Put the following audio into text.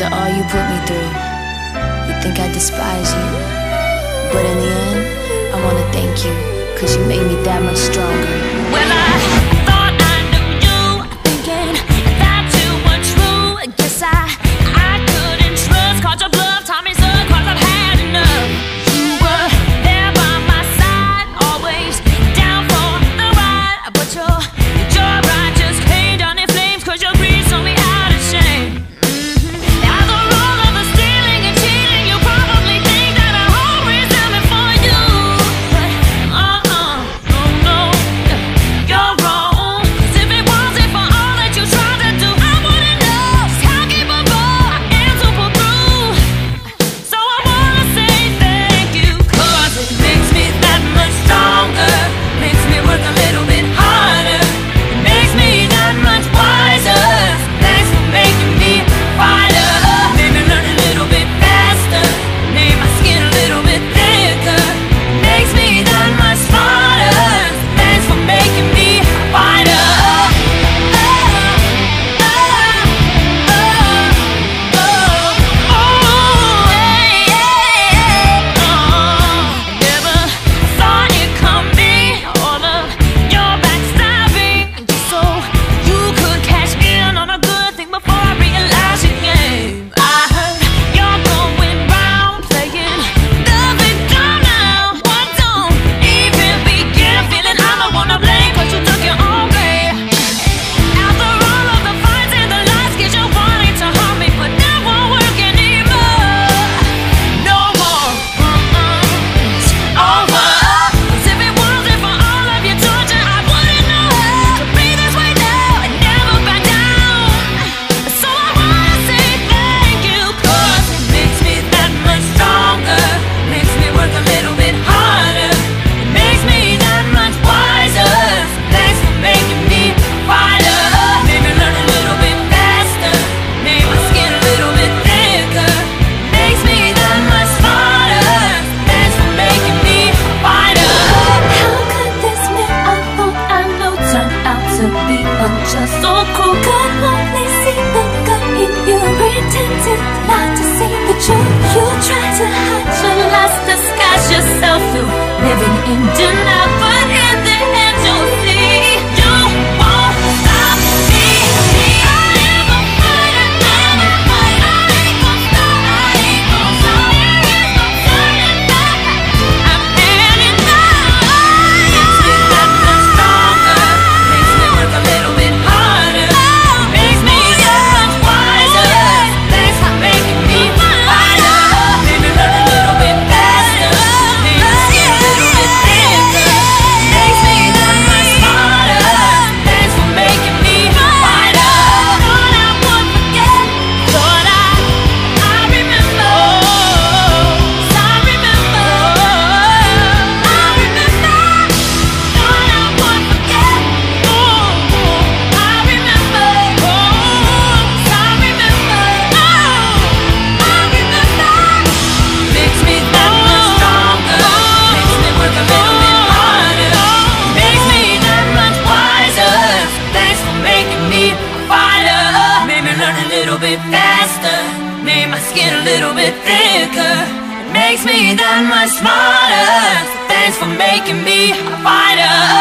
all you put me through. You think I despise you, but in the end, I wanna thank you, 'cause you made me that much stronger. Well, I thought I knew you, thinking that you were true. Guess I couldn't trust, caught your bluff, taught me so, 'cause I've had enough. You were there by my side, always down for the ride, but your ride just came down in flames, 'cause your greed saw me out of shame. After all of the stealing and cheating, you probably think that I always am it for you, but no, no, you're wrong. 'Cause if it wasn't for all that you tried to do, I wouldn't know just how capable I am to pull through. So I wanna say thank you, 'cause it makes me that much stronger, makes me work a little bit harder, it makes me that much wiser. Thanks for making me a fighter, made me learn a little bit faster, made my skin a little bit thicker, makes me that much smarter. Thanks for making me a fighter. Never saw it coming, all of your backstabbing, just so you could cash in on a good thing before I realized your game. I heard you're going round playing the victim now. What don't even begin, feeling I'm the one to blame, 'cause you took your own way. After all of the fights and the lies, 'cause you're wanting to harm me, but that won't work anymore. No more, it's over. 'Cause if it wasn't for all of your torture, I wouldn't know how to be this way now and never back down. So I wanna say thank you, 'cause it makes me that much stronger, makes me work a little bit harder, it makes me that much wiser. Thanks for making me a fighter, made me learn a little bit faster, made my skin a little bit thicker, makes me that much smarter. Thanks for making me a fighter. How could this man I thought I knew turn out to be unjust, so cruel? Could only see the good in you, pretended not to see the truth. You tried to hide your lies, disguise yourself through living in denial, but in the end you'll see you won't stop me. I am a fighter, I'm a fighter. I ain't gon' stop, I ain't gon' stop. There is no turning back, I'm heading out. Makes me that much stronger, makes me work a little bit harder, makes me that much wiser. Thanks for making me a fighter, made me learn a little bit faster, made my skin a little bit thicker, makes me that much smarter. Thanks for making me a fighter. Thought I would forget, thought I remember, I remember, I remember. Thought I would forget, I remember, I remember, I remember. Makes me that much stronger, makes me work a little bit harder, makes me that much wiser. Thanks for making me a fighter, made me learn a little bit faster, made my skin a little bit thicker, it makes me that much smarter. Thanks for making me a fighter.